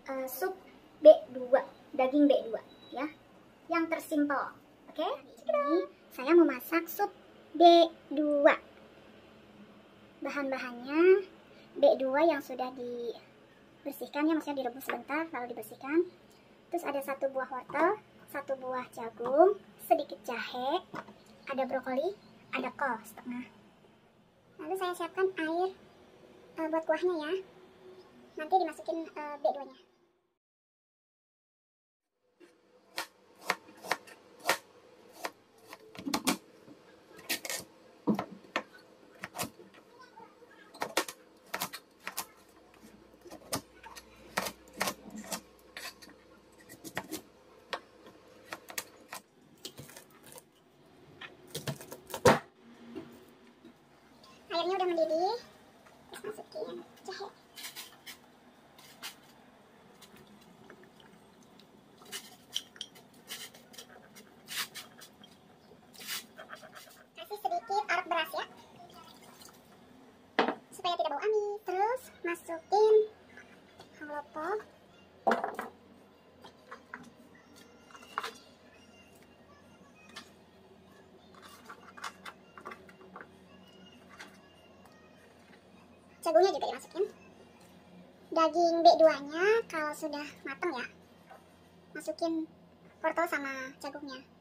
sup B2, daging B2 ya, yang tersimpel. Oke, ini saya mau masak sup B2. Bahan-bahannya B2 yang sudah dibersihkan ya, maksudnya direbus sebentar lalu dibersihkan. Terus ada 1 buah wortel, 1 buah jagung, sedikit jahe, ada brokoli, ada kol setengah. Lalu saya siapkan air buat kuahnya ya. Nanti dimasukin B2-nya. Airnya udah mendidih, terus masukin jahe. Kasih sedikit arak beras ya, supaya tidak bau amis. Terus masukin halopo. Jagungnya juga dimasukin. Daging B2-nya kalau sudah matang ya, masukin wortel sama jagungnya.